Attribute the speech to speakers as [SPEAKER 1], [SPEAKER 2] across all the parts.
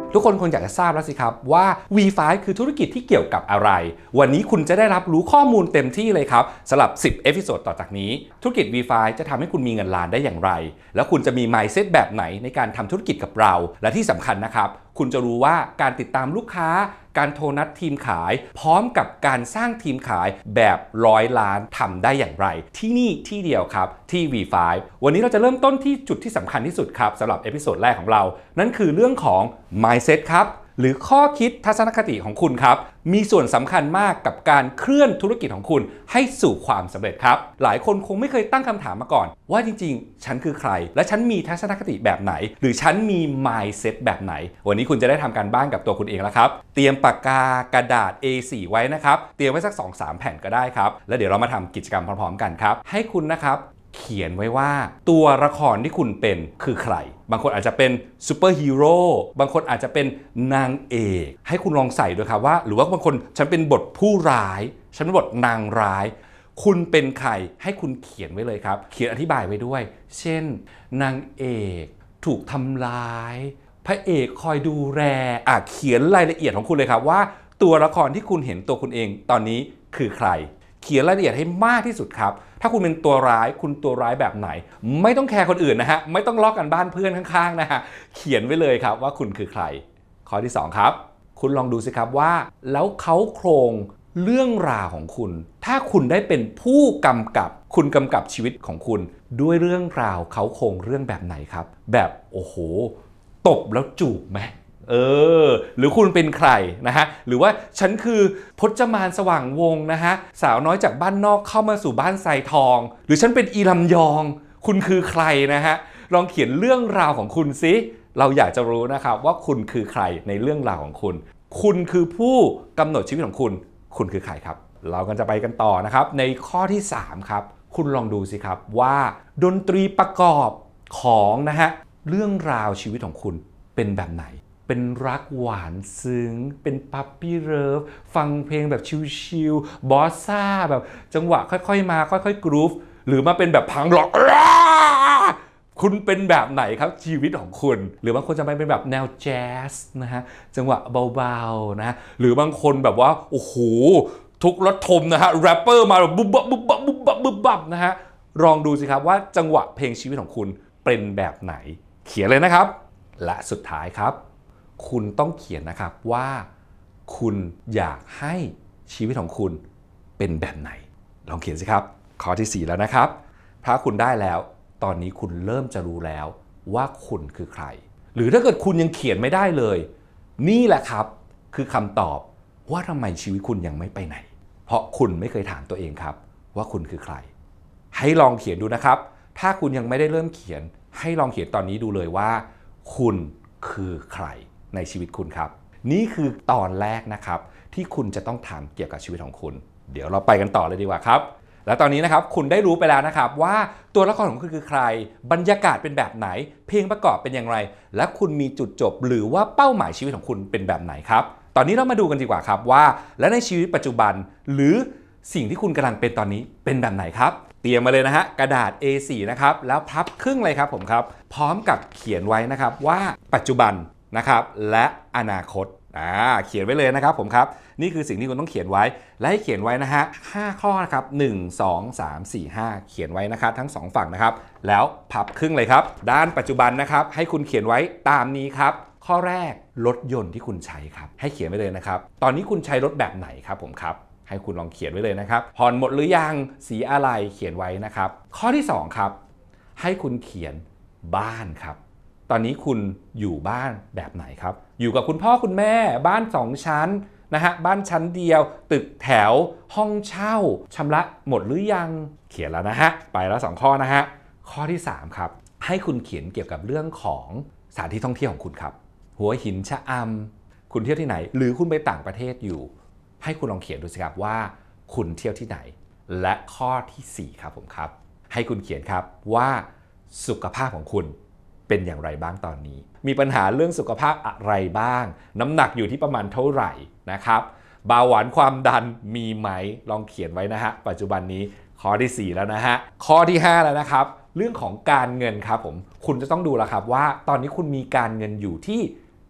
[SPEAKER 1] ทุกคนคงอยากจะทราบแล้วสิครับว่า V5 คือธุรกิจที่เกี่ยวกับอะไรวันนี้คุณจะได้รับรู้ข้อมูลเต็มที่เลยครับสำหรับ10เอพิโซดต่อจากนี้ธุรกิจ V5 จะทำให้คุณมีเงินล้านได้อย่างไรแล้วคุณจะมี mindset แบบไหนในการทำธุรกิจกับเราและที่สำคัญนะครับคุณจะรู้ว่าการติดตามลูกค้าการโทรนัดทีมขายพร้อมกับการสร้างทีมขายแบบ100 ล้านทำได้อย่างไรที่นี่ที่เดียวครับที่ V5 วันนี้เราจะเริ่มต้นที่จุดที่สำคัญที่สุดครับสำหรับเอพิโซดแรกของเรานั่นคือเรื่องของ mindset ครับหรือข้อคิดทัศนคติของคุณครับมีส่วนสำคัญมากกับการเคลื่อนธุรกิจของคุณให้สู่ความสำเร็จครับหลายคนคงไม่เคยตั้งคำถามมาก่อนว่าจริงๆฉันคือใครและฉันมีทัศนคติแบบไหนหรือฉันมี mindset แบบไหนวันนี้คุณจะได้ทำการบ้านกับตัวคุณเองแล้วครับเตรียมปากกากระดาษ A4 ไว้นะครับเตรียมไว้สัก 2-3 แผ่นก็ได้ครับแล้วเดี๋ยวเรามาทำกิจกรรมพร้อมๆกันครับให้คุณนะครับเขียนไว้ว่าตัวละครที่คุณเป็นคือใครบางคนอาจจะเป็นซูเปอร์ฮีโร่บางคนอาจจะเป็นนางเอกให้คุณลองใส่ด้วยครับว่าหรือว่าบางคนฉันเป็นบทผู้ร้ายฉันเป็นบทนางร้ายคุณเป็นใครให้คุณเขียนไว้เลยครับเขียนอธิบายไว้ด้วยเช่นนางเอกถูกทำร้ายพระเอกคอยดูแลเขียนรายละเอียดของคุณเลยครับว่าตัวละครที่คุณเห็นตัวคุณเองตอนนี้คือใครเขียนรายละเอียดให้มากที่สุดครับถ้าคุณเป็นตัวร้ายคุณตัวร้ายแบบไหนไม่ต้องแคร์คนอื่นนะฮะไม่ต้องลอกกันบ้านเพื่อนข้างๆนะฮะเขียนไว้เลยครับว่าคุณคือใครข้อที่2ครับคุณลองดูสิครับว่าแล้วเขาโครงเรื่องราวของคุณถ้าคุณได้เป็นผู้กำกับคุณกำกับชีวิตของคุณด้วยเรื่องราวเขาโครงเรื่องแบบไหนครับแบบโอ้โหตบแล้วจูบไหมหรือคุณเป็นใครนะฮะหรือว่าฉันคือพจมานสว่างวงนะฮะสาวน้อยจากบ้านนอกเข้ามาสู่บ้านทรายทองหรือฉันเป็นอีลำยองคุณคือใครนะฮะลองเขียนเรื่องราวของคุณสิเราอยากจะรู้นะครับว่าคุณคือใครในเรื่องราวของคุณคุณคือผู้กำหนดชีวิตของคุณคุณคือใครครับเราก็จะไปกันต่อนะครับในข้อที่3ครับคุณลองดูสิครับว่าดนตรีประกอบของนะฮะเรื่องราวชีวิตของคุณเป็นแบบไหนเป็นรักหวานซึ้งเป็นปั๊ปปี้เลิฟฟังเพลงแบบชิลๆบอสซ่าแบบจังหวะค่อยๆมาค่อยๆกรูฟหรือมาเป็นแบบพังร็อกคุณเป็นแบบไหนครับชีวิตของคุณหรือบางคนจะไปเป็นแบบแนวแจ๊สนะฮะจังหวะเบาๆนะหรือบางคนแบบว่าโอ้โหทุกรถทมนะฮะแรปเปอร์มาแบบบุบบับบุบบับบุบบับบุบบับนะฮะลองดูสิครับว่าจังหวะเพลงชีวิตของคุณเป็นแบบไหนเขียนเลยนะครับและสุดท้ายครับคุณต้องเขียนนะครับว่าคุณอยากให้ชีวิตของคุณเป็นแบบไหนลองเขียนสิครับข้อที่4แล้วนะครับถ้าคุณได้แล้วตอนนี้คุณเริ่มจะรู้แล้วว่าคุณคือใครหรือถ้าเกิดคุณยังเขียนไม่ได้เลยนี่แหละครับคือคำตอบว่าทำไมชีวิตคุณยังไม่ไปไหนเพราะคุณไม่เคยถามตัวเองครับว่าคุณคือใครให้ลองเขียนดูนะครับถ้าคุณยังไม่ได้เริ่มเขียนให้ลองเขียนตอนนี้ดูเลยว่าคุณคือใครในชีวิตคุณครับนี่คือตอนแรกนะครับที่คุณจะต้องถามเกี่ยวกับชีวิตของคุณเดี๋ยวเราไปกันต่อเลยดีกว่าครับแล้วตอนนี้นะครับคุณได้รู้ไปแล้วนะครับว่าตัวละครของคุณคือใครบรรยากาศเป็นแบบไหนเพลงประกอบเป็นอย่างไรและคุณมีจุดจบหรือว่าเป้าหมายชีวิตของคุณเป็นแบบไหนครับตอนนี้เรามาดูกันดีกว่าครับว่าและในชีวิตปัจจุบันหรือสิ่งที่คุณกำลังเป็นตอนนี้เป็นแบบไหนครับเตรียมมาเลยนะฮะกระดาษ A4 นะครับแล้วพับครึ่งเลยครับผมครับพร้อมกับเขียนไว้นะครับว่าปัจจุบันนะครับและอนาคตเขียนไว้เลยนะครับผมครับนี่คือสิ่งที่คุณต้องเขียนไว้และให้เขียนไว้นะฮะ5ข้อนะครับ1 2 3 4 5เขียนไว้นะครับทั้ง2ฝั่งนะครับแล้วพับครึ่งเลยครับด้านปัจจุบันนะครับให้คุณเขียนไว้ตามนี้ครับข้อแรกรถยนต์ที่คุณใช้ครับให้เขียนไว้เลยนะครับตอนนี้คุณใช้รถแบบไหนครับผมครับให้คุณลองเขียนไว้เลยนะครับผ่อนหมดหรือยังสีอะไรเขียนไว้นะครับข้อที่2ครับให้คุณเขียนบ้านครับตอนนี้คุณอยู่บ้านแบบไหนครับอยู่กับคุณพ่อคุณแม่บ้าน2ชั้นนะฮะบ้านชั้นเดียวตึกแถวห้องเช่าชำระหมดหรือยังเขียนแล้วนะฮะไปแล้ว2ข้อนะฮะข้อที่3ครับให้คุณเขียนเกี่ยวกับเรื่องของสถานที่ท่องเที่ยวของคุณครับหัวหินชะอำคุณเที่ยวที่ไหนหรือคุณไปต่างประเทศอยู่ให้คุณลองเขียนดูสิครับว่าคุณเที่ยวที่ไหนและข้อที่4ครับผมครับให้คุณเขียนครับว่าสุขภาพของคุณเป็นอย่างไรบ้างตอนนี้มีปัญหาเรื่องสุขภาพอะไรบ้างน้ำหนักอยู่ที่ประมาณเท่าไหร่นะครับเบาหวานความดันมีไหมลองเขียนไว้นะฮะปัจจุบันนี้ข้อที่4แล้วนะฮะข้อที่5แล้วนะครับเรื่องของการเงินครับผมคุณจะต้องดูแล้วครับว่าตอนนี้คุณมีการเงินอยู่ที่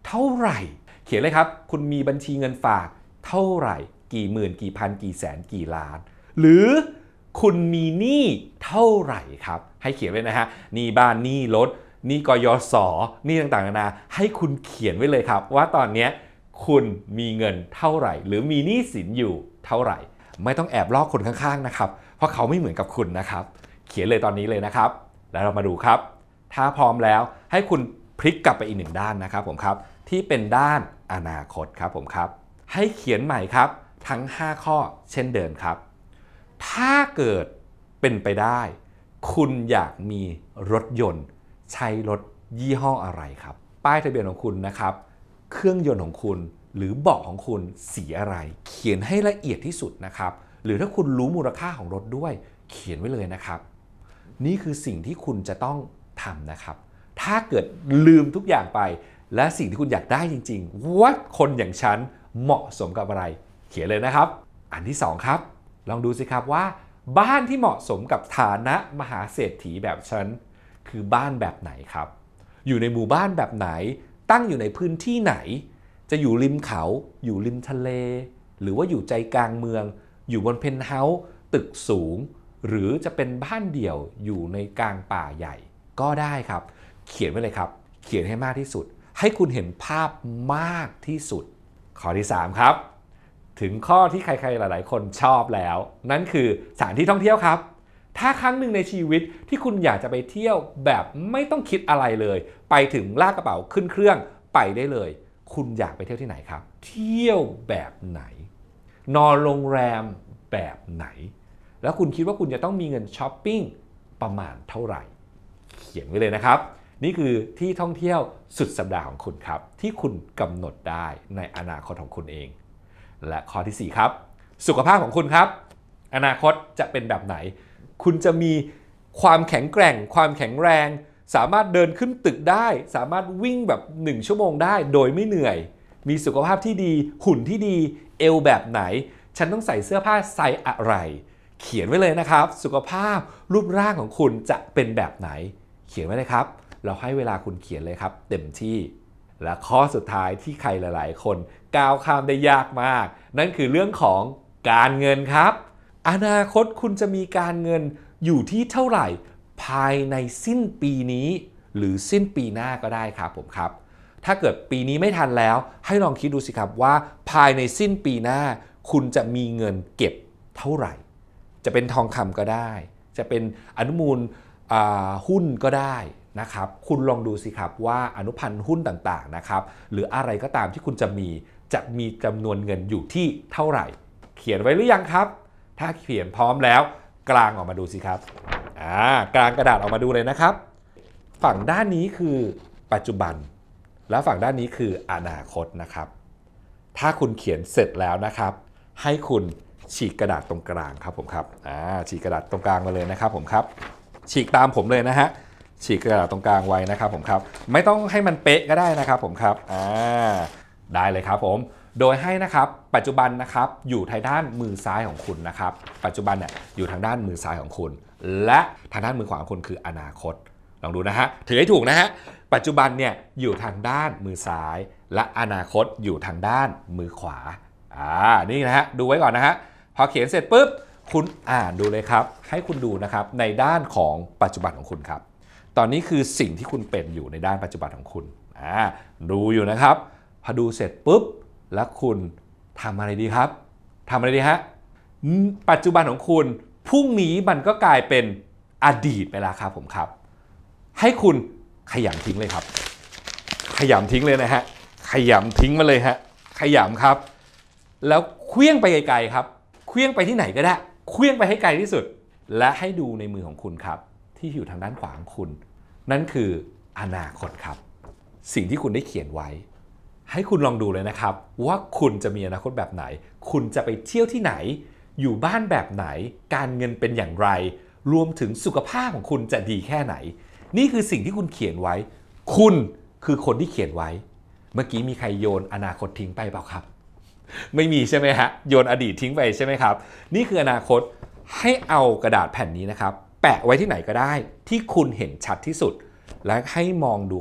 [SPEAKER 1] เท่าไหร่เขียนเลยครับคุณมีบัญชีเงินฝากเท่าไหร่กี่หมื่นกี่พันกี่แสนกี่ล้านหรือคุณมีหนี้เท่าไหร่ครับให้เขียนไว้นะฮะหนี้บ้านหนี้รถหนี้กยศหนี้ต่างๆนานาให้คุณเขียนไว้เลยครับว่าตอนนี้คุณมีเงินเท่าไหร่หรือมีหนี้สินอยู่เท่าไหร่ไม่ต้องแอบลอกคนข้างๆนะครับเพราะเขาไม่เหมือนกับคุณนะครับเขียนเลยตอนนี้เลยนะครับแล้วเรามาดูครับถ้าพร้อมแล้วให้คุณพลิกกลับไปอีกหนึ่งด้านนะครับผมครับที่เป็นด้านอนาคตครับผมครับให้เขียนใหม่ครับทั้ง5ข้อเช่นเดิมครับถ้าเกิดเป็นไปได้คุณอยากมีรถยนต์ใช้รถยี่ห้ออะไรครับป้ายทะเบียนของคุณนะครับเครื่องยนต์ของคุณหรือเบาะของคุณสีอะไรเขียนให้ละเอียดที่สุดนะครับหรือถ้าคุณรู้มูลค่าของรถด้วยเขียนไว้เลยนะครับนี่คือสิ่งที่คุณจะต้องทำนะครับถ้าเกิดลืมทุกอย่างไปและสิ่งที่คุณอยากได้จริงๆว่าคนอย่างฉันเหมาะสมกับอะไรเขียนเลยนะครับอันที่2ครับลองดูสิครับว่าบ้านที่เหมาะสมกับฐานะมหาเศรษฐีแบบฉันคือบ้านแบบไหนครับอยู่ในหมู่บ้านแบบไหนตั้งอยู่ในพื้นที่ไหนจะอยู่ริมเขาอยู่ริมทะเลหรือว่าอยู่ใจกลางเมืองอยู่บนเพนท์เฮาส์ตึกสูงหรือจะเป็นบ้านเดี่ยวอยู่ในกลางป่าใหญ่ก็ได้ครับเขียนไว้เลยครับเขียนให้มากที่สุดให้คุณเห็นภาพมากที่สุดข้อที่3ครับถึงข้อที่ใครๆหลายๆคนชอบแล้วนั่นคือสถานที่ท่องเที่ยวครับถ้าครั้งหนึ่งในชีวิตที่คุณอยากจะไปเที่ยวแบบไม่ต้องคิดอะไรเลยไปถึงลากกระเป๋าขึ้นเครื่องไปได้เลยคุณอยากไปเที่ยวที่ไหนครับเที่ยวแบบไหนนอนโรงแรมแบบไหนแล้วคุณคิดว่าคุณจะต้องมีเงินช้อปปิ้งประมาณเท่าไหร่เขียนไว้เลยนะครับนี่คือที่ท่องเที่ยวสุดสัปดาห์ของคุณครับที่คุณกำหนดได้ในอนาคตของคุณเองและข้อที่4ครับสุขภาพของคุณครับอนาคตจะเป็นแบบไหนคุณจะมีความแข็งแกร่งความแข็งแรงสามารถเดินขึ้นตึกได้สามารถวิ่งแบบ1ชั่วโมงได้โดยไม่เหนื่อยมีสุขภาพที่ดีหุ่นที่ดีเอวแบบไหนฉันต้องใส่เสื้อผ้าไซส์อะไรเขียนไว้เลยนะครับสุขภาพรูปร่างของคุณจะเป็นแบบไหนเขียนไว้เลยครับเราให้เวลาคุณเขียนเลยครับเต็มที่และข้อสุดท้ายที่ใครหลายๆคนก้าวข้ามได้ยากมากนั่นคือเรื่องของการเงินครับอนาคตคุณจะมีการเงินอยู่ที่เท่าไหร่ภายในสิ้นปีนี้หรือสิ้นปีหน้าก็ได้ครับผมครับถ้าเกิดปีนี้ไม่ทันแล้วให้ลองคิดดูสิครับว่าภายในสิ้นปีหน้าคุณจะมีเงินเก็บเท่าไหร่จะเป็นทองคำก็ได้จะเป็นอนุมูลหุ้นก็ได้นะครับคุณลองดูสิครับว่าอนุพันธ์หุ้นต่างๆนะครับหรืออะไรก็ตามที่คุณจะมีจำนวนเงินอยู่ที่เท่าไหร่เขียนไว้หรือยังครับถ้าเขียนพร้อมแล้วกลางออกมาดูสิครับกลางกระดาษออกมาดูเลยนะครับฝั่งด้านนี้คือปัจจุบันและฝั่งด้านนี้คืออนาคตนะครับถ้าคุณเขียนเสร็จแล้วนะครับให้คุณฉีกกระดาษตรงกลางครับผมครับฉีกกระดาษตรงกลางมาเลยนะครับผมครับฉีกตามผมเลยนะฮะฉีกกระดาษตรงกลางไว้นะครับผมครับไม่ต้องให้มันเป๊ะก็ได้นะครับผมครับได้เลยครับผมโดยให้นะครับปัจจุบันนะครับอยู่ทางด้านมือซ้ายของคุณนะครับปัจจุบันเนี่ยอยู่ทางด้านมือซ้ายของคุณและทางด้านมือขวาของคุณคืออนาคตลองดูนะฮะถือให้ถูกนะฮะปัจจุบันเนี่ยอยู่ทางด้านมือซ้ายและอนาคตอยู่ทางด้านมือขวานี่นะฮะดูไว้ก่อนนะฮะพอเขียนเสร็จปุ๊บคุณอ่านดูเลยครับให้คุณดูนะครับในด้านของปัจจุบันของคุณครับตอนนี้คือสิ่งที่คุณเป็นอยู่ในด้านปัจจุบันของคุณดูอยู่นะครับพอดูเสร็จปุ๊บแล้วคุณทำอะไรดีครับทำอะไรดีฮะปัจจุบันของคุณพรุ่งนี้มันก็กลายเป็นอดีตไปแล้วครับผมครับให้คุณขยำทิ้งเลยครับขยำทิ้งเลยนะฮะขยำทิ้งมาเลยฮะขยำครับแล้วเคลื่องไปไกลๆครับเคลื่องไปที่ไหนก็ได้เคลื่องไปให้ไกลที่สุดและให้ดูในมือของคุณครับที่อยู่ทางด้านขวาของคุณนั่นคืออนาคตครับสิ่งที่คุณได้เขียนไว้ให้คุณลองดูเลยนะครับว่าคุณจะมีอนาคตแบบไหนคุณจะไปเที่ยวที่ไหนอยู่บ้านแบบไหนการเงินเป็นอย่างไรรวมถึงสุขภาพของคุณจะดีแค่ไหนนี่คือสิ่งที่คุณเขียนไว้คุณคือคนที่เขียนไว้เมื่อกี้มีใครโยนอนาคตทิ้งไปเปล่าครับไม่มีใช่ไหมฮะโยนอดีตทิ้งไปใช่ไหมครับนี่คืออนาคตให้เอากระดาษแผ่นนี้นะครับแปะไว้ที่ไหนก็ได้ที่คุณเห็นชัดที่สุดและให้มองดูครับ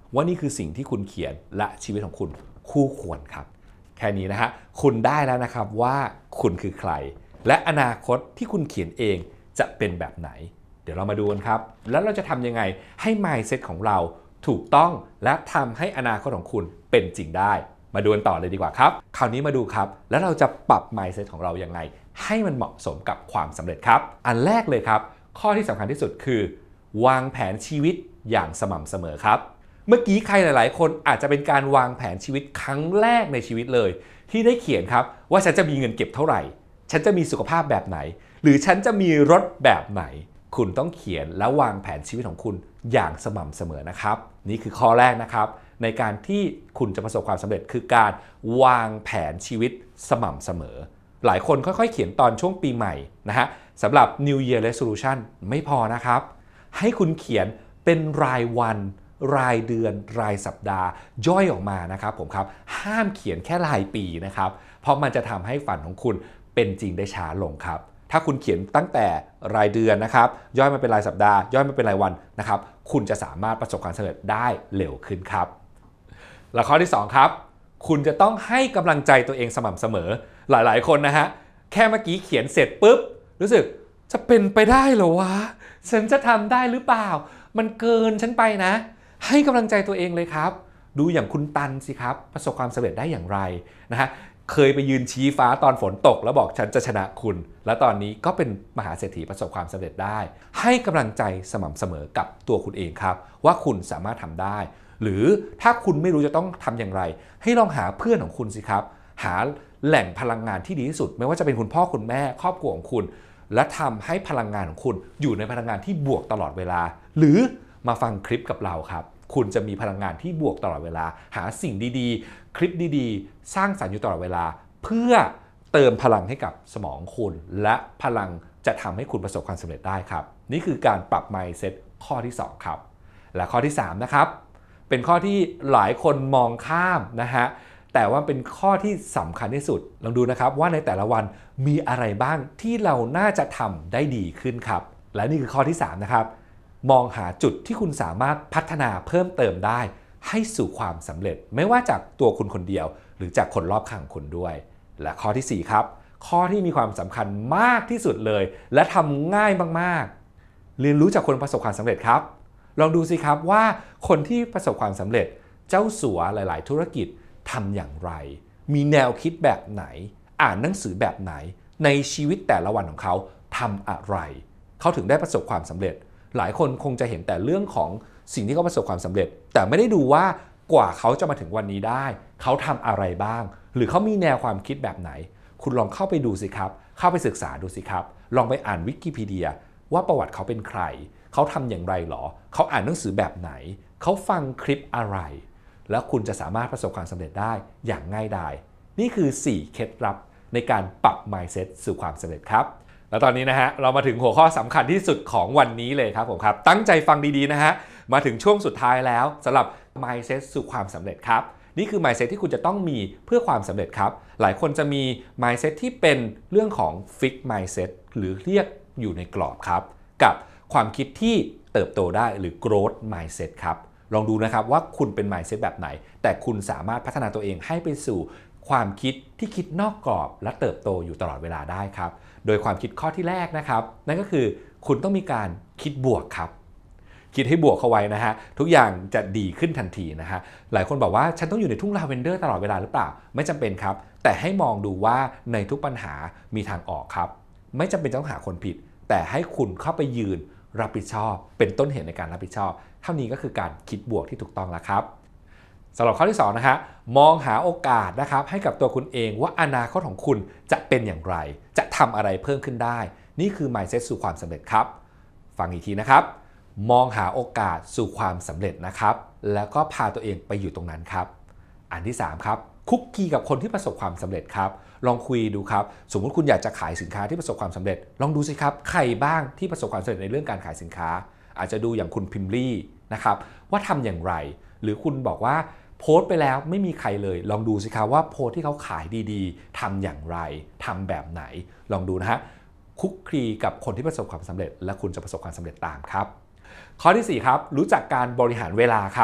[SPEAKER 1] ว่านี่คือสิ่งที่คุณเขียนและชีวิตของคุณคู่ควรครับแค่นี้นะฮะคุณได้แล้วนะครับว่าคุณคือใครและอนาคตที่คุณเขียนเองจะเป็นแบบไหนเดี๋ยวเรามาดูกันครับแล้วเราจะทำยังไงให้ mindset ของเราถูกต้องและทำให้อนาคตของคุณเป็นจริงได้มาดูกันต่อเลยดีกว่าครับคราวนี้มาดูครับแล้วเราจะปรับ mindset ของเรายังไงให้มันเหมาะสมกับความสำเร็จครับอันแรกเลยครับข้อที่สำคัญที่สุดคือวางแผนชีวิตอย่างสม่ำเสมอครับเมื่อกี้ใครหลายๆคนอาจจะเป็นการวางแผนชีวิตครั้งแรกในชีวิตเลยที่ได้เขียนครับว่าฉันจะมีเงินเก็บเท่าไหร่ฉันจะมีสุขภาพแบบไหนหรือฉันจะมีรถแบบไหนคุณต้องเขียนและวางแผนชีวิตของคุณอย่างสม่ำเสมอนะครับนี่คือข้อแรกนะครับในการที่คุณจะประสบความสำเร็จคือการวางแผนชีวิตสม่ำเสมอหลายคนค่อยๆเขียนตอนช่วงปีใหม่นะฮะสำหรับ New Year Resolution ไม่พอนะครับให้คุณเขียนเป็นรายวันรายเดือนรายสัปดาห์ย่อยออกมานะครับผมครับห้ามเขียนแค่รายปีนะครับเพราะมันจะทำให้ฝันของคุณเป็นจริงได้ช้าลงครับถ้าคุณเขียนตั้งแต่รายเดือนนะครับย่อยมาเป็นรายสัปดาห์ย่อยมาเป็นรายวันนะครับคุณจะสามารถประสบความสำเร็จได้เร็วขึ้นครับและข้อที่2ครับคุณจะต้องให้กำลังใจตัวเองสม่ำเสมอหลายๆคนนะฮะแค่เมื่อกี้เขียนเสร็จปุ๊บรู้สึกจะเป็นไปได้เหรอวะฉันจะทำได้หรือเปล่ามันเกินฉันไปนะให้กำลังใจตัวเองเลยครับดูอย่างคุณตันสิครับประสบความสำเร็จได้อย่างไรนะฮะเคยไปยืนชี้ฟ้าตอนฝนตกแล้วบอกฉันจะชนะคุณและตอนนี้ก็เป็นมหาเศรษฐีประสบความสำเร็จได้ให้กำลังใจสม่ำเสมอกับตัวคุณเองครับว่าคุณสามารถทำได้หรือถ้าคุณไม่รู้จะต้องทำอย่างไรให้ลองหาเพื่อนของคุณสิครับหาแหล่งพลังงานที่ดีที่สุดไม่ว่าจะเป็นคุณพ่อคุณแม่ครอบครัวของคุณและทำให้พลังงานของคุณอยู่ในพลังงานที่บวกตลอดเวลาหรือมาฟังคลิปกับเราครับคุณจะมีพลังงานที่บวกตลอดเวลาหาสิ่งดีๆคลิปดีๆสร้างสรรค์อยู่ตลอดเวลาเพื่อเติมพลังให้กับสมองคุณและพลังจะทำให้คุณประสบความสำเร็จได้ครับนี่คือการปรับ mindset ข้อที่2ครับและข้อที่3นะครับเป็นข้อที่หลายคนมองข้ามนะฮะแต่ว่าเป็นข้อที่สำคัญที่สุดลองดูนะครับว่าในแต่ละวันมีอะไรบ้างที่เราน่าจะทำได้ดีขึ้นครับและนี่คือข้อที่3นะครับมองหาจุดที่คุณสามารถพัฒนาเพิ่มเติมได้ให้สู่ความสำเร็จไม่ว่าจากตัวคุณคนเดียวหรือจากคนรอบข้างคุณด้วยและข้อที่4ครับข้อที่มีความสำคัญมากที่สุดเลยและทำง่ายมากๆเรียนรู้จากคนประสบความสำเร็จครับลองดูสิครับว่าคนที่ประสบความสำเร็จเจ้าสัวหลายๆธุรกิจทำอย่างไรมีแนวคิดแบบไหนอ่านหนังสือแบบไหนในชีวิตแต่ละวันของเขาทำอะไรเขาถึงได้ประสบความสำเร็จหลายคนคงจะเห็นแต่เรื่องของสิ่งที่เขาประสบความสำเร็จแต่ไม่ได้ดูว่ากว่าเขาจะมาถึงวันนี้ได้เขาทำอะไรบ้างหรือเขามีแนวความคิดแบบไหนคุณลองเข้าไปดูสิครับเข้าไปศึกษาดูสิครับลองไปอ่านวิกิพีเดียว่าประวัติเขาเป็นใครเขาทำอย่างไรหรอเขาอ่านหนังสือแบบไหนเขาฟังคลิปอะไรแล้วคุณจะสามารถประสบความสำเร็จได้อย่างง่ายดายนี่คือ4เคล็ดลับในการปรับ mindset สู่ความสำเร็จครับแล้วตอนนี้นะฮะเรามาถึงหัวข้อสำคัญที่สุดของวันนี้เลยครับผมครับตั้งใจฟังดีๆนะฮะมาถึงช่วงสุดท้ายแล้วสำหรับ mindset สู่ความสำเร็จครับนี่คือ mindset ที่คุณจะต้องมีเพื่อความสำเร็จครับหลายคนจะมี mindset ที่เป็นเรื่องของ fixed mindset หรือเรียกอยู่ในกรอบครับกับความคิดที่เติบโตได้หรือ growth mindset ครับลองดูนะครับว่าคุณเป็น mindset แบบไหนแต่คุณสามารถพัฒนาตัวเองให้ไปสู่ความคิดที่คิดนอกกรอบและเติบโตอยู่ตลอดเวลาได้ครับโดยความคิดข้อที่แรกนะครับนั่นก็คือคุณต้องมีการคิดบวกครับคิดให้บวกเข้าไว้นะฮะทุกอย่างจะดีขึ้นทันทีนะฮะหลายคนบอกว่าฉันต้องอยู่ในทุ่งลาเวนเดอร์ตลอดเวลาหรือเปล่าไม่จำเป็นครับแต่ให้มองดูว่าในทุกปัญหามีทางออกครับไม่จำเป็นต้องหาคนผิดแต่ให้คุณเข้าไปยืนรับผิดชอบเป็นต้นเหตุในการรับผิดชอบเท่านี้ก็คือการคิดบวกที่ถูกต้องแล้วครับสำหรับข้อที่2นะฮะมองหาโอกาสนะครับให้กับตัวคุณเองว่าอนาคตของคุณจะเป็นอย่างไรจะทำอะไรเพิ่มขึ้นได้นี่คือ mindset สู่ความสำเร็จครับฟังอีกทีนะครับมองหาโอกาสสู่ความสำเร็จนะครับแล้วก็พาตัวเองไปอยู่ตรงนั้นครับอันที่3ครับคุกคีกับคนที่ประสบความสำเร็จครับลองคุยดูครับสมมุติคุณอยากจะขายสินค้าที่ประสบความสำเร็จลองดูสิครับใครบ้างที่ประสบความสำเร็จในเรื่องการขายสินค้าอาจจะดูอย่างคุณพิมลี่นะครับว่าทำอย่างไรหรือคุณบอกว่าโพสต์ไปแล้วไม่มีใครเลยลองดูสิครับว่าโพสต์ที่เขาขายดีๆทำอย่างไรทำแบบไหนลองดูนะฮะคุกคีกับคนที่ประสบความสำเร็จและคุณจะประสบความสำเร็จตามครับข้อที่4ครับรู้จักการบริหารเวลาครับ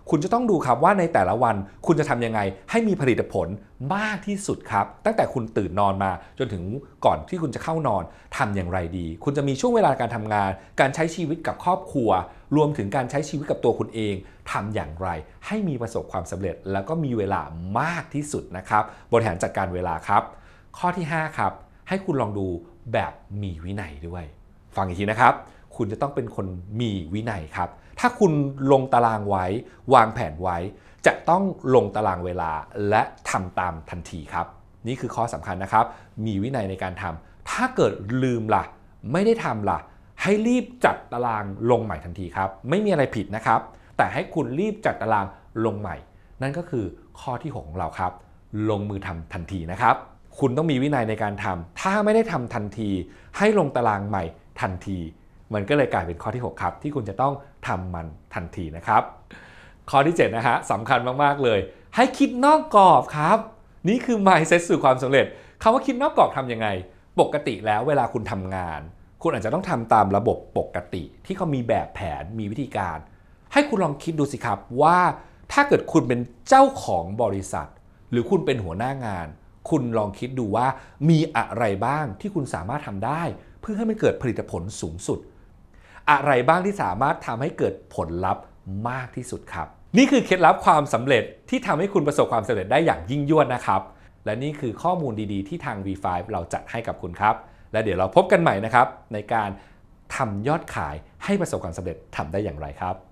[SPEAKER 1] คุณจะต้องดูครับว่าในแต่ละวันคุณจะทำยังไงให้มีผลิตผลมากที่สุดครับตั้งแต่คุณตื่นนอนมาจนถึงก่อนที่คุณจะเข้านอนทำอย่างไรดีคุณจะมีช่วงเวลาการทำงานการใช้ชีวิตกับครอบครัวรวมถึงการใช้ชีวิตกับตัวคุณเองทำอย่างไรให้มีประสบความสำเร็จแล้วก็มีเวลามากที่สุดนะครับบริหารจัดการเวลาครับข้อที่5ครับให้คุณลองดูแบบมีวินัยด้วยฟังอีกทีนะครับคุณจะต้องเป็นคนมีวินัยครับถ้าคุณลงตารางไว้วางแผนไว้จะต้องลงตารางเวลาและทำตามทันทีครับนี่คือข้อสำคัญนะครับมีวินัยในการทำถ้าเกิดลืมล่ะไม่ได้ทำล่ะให้รีบจัดตารางลงใหม่ทันทีครับไม่มีอะไรผิดนะครับแต่ให้คุณรีบจัดตารางลงใหม่นั่นก็คือข้อที่6ของเราครับลงมือทำทันทีนะครับคุณต้องมีวินัยในการทำถ้าไม่ได้ทำทันทีให้ลงตารางใหม่ทันทีมันก็เลยกลายเป็นข้อที่6ครับที่คุณจะต้องทำมันทันทีนะครับข้อที่7นะฮะสำคัญมากๆเลยให้คิดนอกกรอบครับนี่คือ mindset สู่ความสำเร็จคำว่าคิดนอกกรอบทำยังไงปกติแล้วเวลาคุณทำงานคุณอาจจะต้องทำตามระบบปกติที่เขามีแบบแผนมีวิธีการให้คุณลองคิดดูสิครับว่าถ้าเกิดคุณเป็นเจ้าของบริษัทหรือคุณเป็นหัวหน้างานคุณลองคิดดูว่ามีอะไรบ้างที่คุณสามารถทำได้เพื่อให้มันเกิดผลิตผลสูงสุดอะไรบ้างที่สามารถทำให้เกิดผลลัพธ์มากที่สุดครับนี่คือเคล็ดลับความสำเร็จที่ทำให้คุณประสบความสำเร็จได้อย่างยิ่งยวดนะครับและนี่คือข้อมูลดีๆที่ทาง V5 เราจัดให้กับคุณครับและเดี๋ยวเราพบกันใหม่นะครับในการทำยอดขายให้ประสบความสำเร็จทำได้อย่างไรครับ